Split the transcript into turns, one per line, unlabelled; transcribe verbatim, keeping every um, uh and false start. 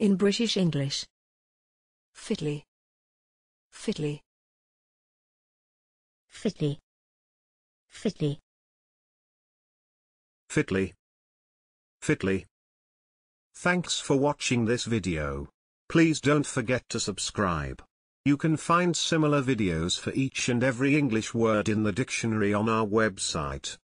In British English. Fitly. Fitly.
Fitly. Fitly.
Fitly. Fitly. Thanks for watching this video. Please don't forget to subscribe. You can find similar videos for each and every English word in the dictionary on our website.